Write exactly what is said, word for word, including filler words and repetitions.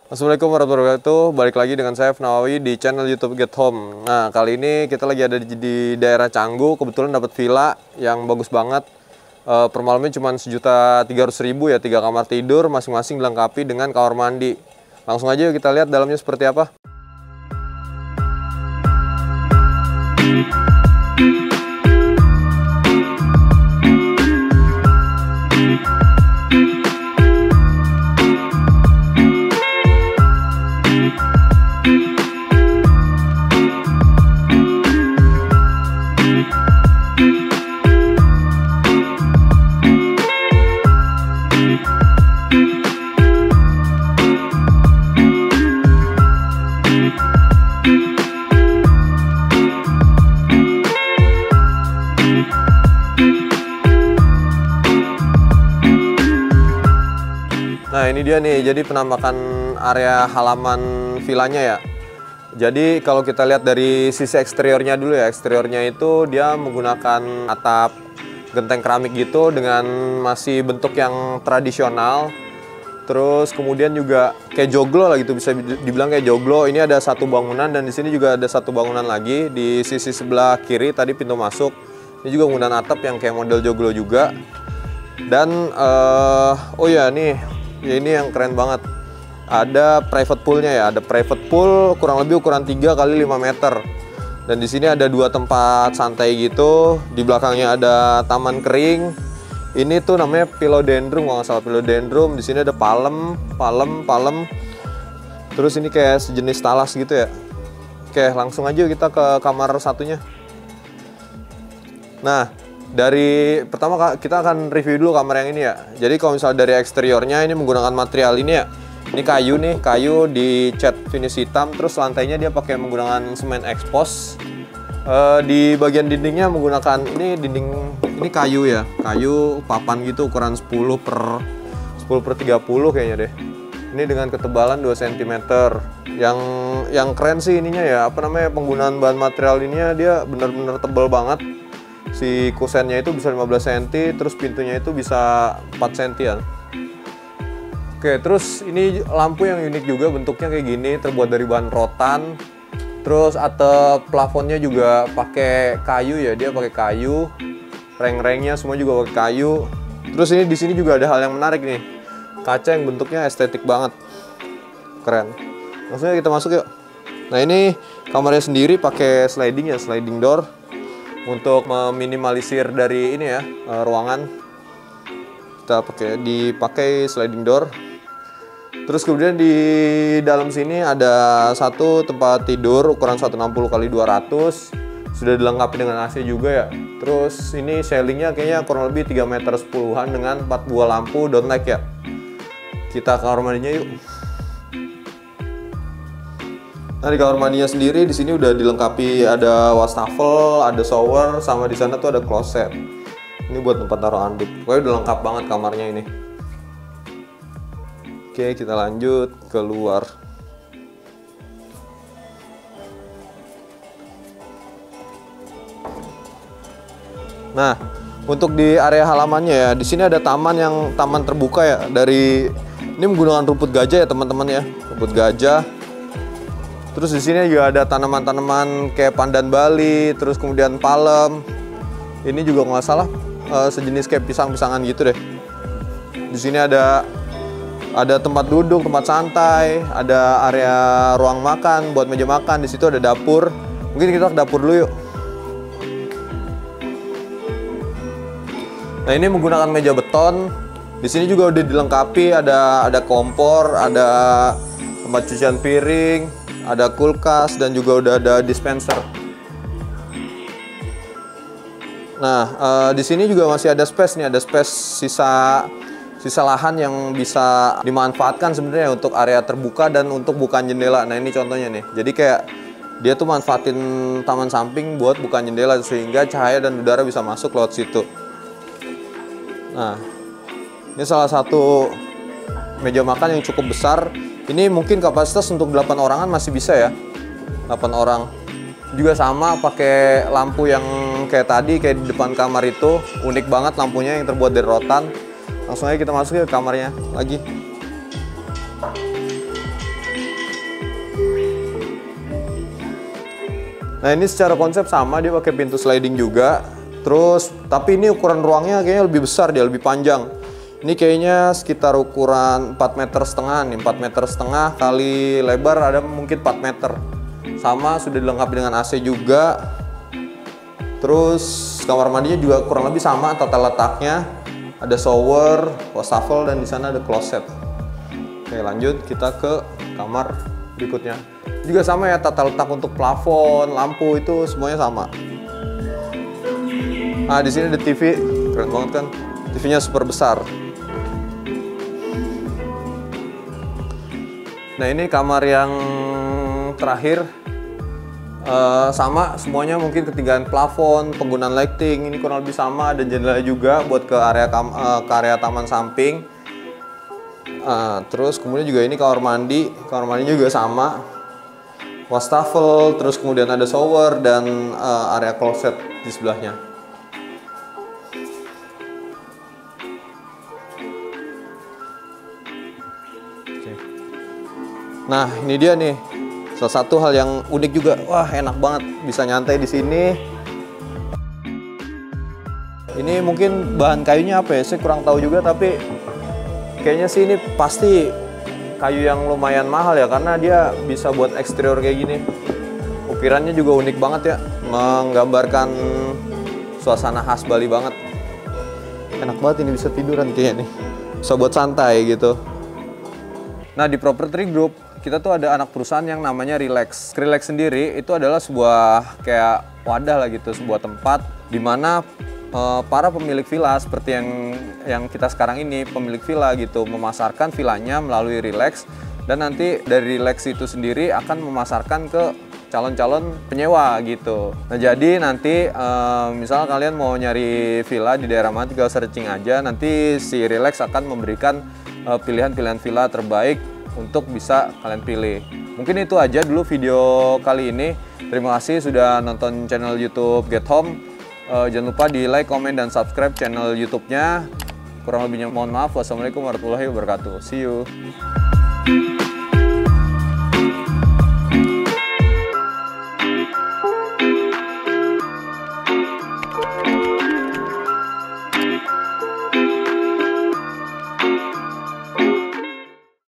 Assalamualaikum warahmatullahi wabarakatuh. Balik lagi dengan saya Nawawi di channel YouTube Get Home. Nah, kali ini kita lagi ada di, di daerah Canggu. Kebetulan dapat villa yang bagus banget. E, per malamnya cuma sejuta tiga ratus ribu ya, tiga kamar tidur, masing-masing dilengkapi dengan kamar mandi. Langsung aja yuk kita lihat dalamnya seperti apa. Nah, ini dia nih, jadi penampakan area halaman villanya ya. Jadi kalau kita lihat dari sisi eksteriornya dulu ya, eksteriornya itu dia menggunakan atap genteng keramik gitu dengan masih bentuk yang tradisional. Terus kemudian juga kayak joglo lah gitu, bisa dibilang kayak joglo. Ini ada satu bangunan dan di sini juga ada satu bangunan lagi di sisi sebelah kiri tadi pintu masuk. Ini juga menggunakan atap yang kayak model joglo juga. Dan uh, oh ya nih. Ya ini yang keren banget. Ada private poolnya ya, ada private pool kurang lebih ukuran tiga kali lima meter. Dan di sini ada dua tempat santai gitu. Di belakangnya ada taman kering. Ini tuh namanya philodendron, kalau nggak salah philodendron. Di sini ada palem, palem, palem. Terus ini kayak sejenis talas gitu ya. Oke, langsung aja kita ke kamar satunya. Nah, dari pertama kita akan review dulu kamar yang ini ya. Jadi kalau misalnya dari eksteriornya ini menggunakan material ini ya. Ini kayu nih, kayu dicat finish hitam. Terus lantainya dia pakai menggunakan semen expose. E, di bagian dindingnya menggunakan ini dinding ini kayu ya, kayu papan gitu ukuran sepuluh per sepuluh per tiga puluh kayaknya deh. Ini dengan ketebalan dua sentimeter. Yang yang keren sih ininya ya, apa namanya, penggunaan bahan material ininya dia benar-benar tebal banget. Si kusennya itu bisa lima belas sentimeter, terus pintunya itu bisa empat sentimeter. Oke, terus ini lampu yang unik juga, bentuknya kayak gini, terbuat dari bahan rotan. Terus atap plafonnya juga pakai kayu ya, dia pakai kayu. Reng-rengnya semua juga pakai kayu. Terus ini di sini juga ada hal yang menarik nih. Kaca yang bentuknya estetik banget. Keren. Langsung aja kita masuk yuk. Nah, ini kamarnya sendiri pakai sliding ya, sliding door. Untuk meminimalisir dari ini ya, ruangan, kita pakai dipakai sliding door. Terus kemudian di dalam sini ada satu tempat tidur ukuran seratus enam puluh kali dua ratus, sudah dilengkapi dengan A C juga ya. Terus ini ceilingnya kayaknya kurang lebih tiga meter sepuluhan dengan empat buah lampu downlight ya. Kita ke kamar mandinya yuk. Nah, di kamar mandinya sendiri di sini udah dilengkapi, ada wastafel, ada shower, sama di sana tuh ada kloset. Ini buat tempat taruh handuk. Pokoknya udah lengkap banget kamarnya ini. Oke, kita lanjut keluar. Nah, untuk di area halamannya ya, di sini ada taman yang taman terbuka ya. Dari ini menggunakan rumput gajah ya teman-teman ya, rumput gajah. Terus di sini juga ada tanaman-tanaman kayak pandan Bali, terus kemudian palem. Ini juga nggak salah uh, sejenis kayak pisang-pisangan gitu deh. Di sini ada ada tempat duduk, tempat santai, ada area ruang makan buat meja makan. Di situ ada dapur. Mungkin kita ke dapur dulu yuk. Nah, ini menggunakan meja beton. Di sini juga udah dilengkapi, ada ada kompor, ada tempat cucian piring, ada kulkas, dan juga udah ada dispenser. Nah, uh, di sini juga masih ada space nih, ada space sisa sisa lahan yang bisa dimanfaatkan sebenarnya untuk area terbuka dan untuk bukaan jendela. Nah, ini contohnya nih. Jadi kayak dia tuh manfaatin taman samping buat bukaan jendela sehingga cahaya dan udara bisa masuk lewat situ. Nah, ini salah satu meja makan yang cukup besar. Ini mungkin kapasitas untuk delapan orangan masih bisa ya. delapan orang. Juga sama pakai lampu yang kayak tadi, kayak di depan kamar itu. Unik banget lampunya yang terbuat dari rotan. Langsung aja kita masuk ke kamarnya lagi. Nah ini secara konsep sama, dia pakai pintu sliding juga. Terus tapi ini ukuran ruangnya kayaknya lebih besar, dia lebih panjang. Ini kayaknya sekitar ukuran empat meter setengah nih, empat meter setengah kali lebar ada mungkin empat meter. Sama, sudah dilengkapi dengan A C juga. Terus kamar mandinya juga kurang lebih sama tata letaknya. Ada shower, wastafel, dan di sana ada closet. Oke, lanjut kita ke kamar berikutnya. Juga sama ya, tata letak untuk plafon, lampu itu semuanya sama. Nah, di sini ada T V, keren banget kan? T V-nya super besar. Nah, ini kamar yang terakhir. Uh, sama, semuanya mungkin ketinggian plafon, penggunaan lighting ini kurang lebih sama, dan jendela juga buat ke area kam uh, ke area taman samping. Uh, terus kemudian juga ini kamar mandi, kamar mandi juga sama, wastafel, terus kemudian ada shower dan uh, area closet di sebelahnya. Oke. Nah ini dia nih. Salah satu hal yang unik juga, wah enak banget bisa nyantai di sini. Ini mungkin bahan kayunya apa ya? Saya kurang tahu juga, tapi kayaknya sih ini pasti kayu yang lumayan mahal ya, karena dia bisa buat eksterior kayak gini. Ukirannya juga unik banget ya, menggambarkan suasana khas Bali banget. Enak banget ini, bisa tiduran kayaknya nih, bisa buat santai gitu. Nah di Property Group kita tuh ada anak perusahaan yang namanya Relax. Relax sendiri itu adalah sebuah kayak wadah lah gitu, sebuah tempat di mana uh, para pemilik villa seperti yang yang kita sekarang ini, pemilik villa gitu, memasarkan villanya melalui Relax, dan nanti dari Relax itu sendiri akan memasarkan ke calon-calon penyewa gitu. Nah jadi nanti uh, misal kalian mau nyari villa di daerah mana, tinggal searching aja, nanti si Relax akan memberikan pilihan-pilihan uh, villa terbaik untuk bisa kalian pilih. Mungkin itu aja dulu video kali ini. Terima kasih sudah nonton channel YouTube Get Home. Uh, jangan lupa di like, comment, dan subscribe channel YouTube-nya. Kurang lebihnya mohon maaf. Wassalamualaikum warahmatullahi wabarakatuh. See you.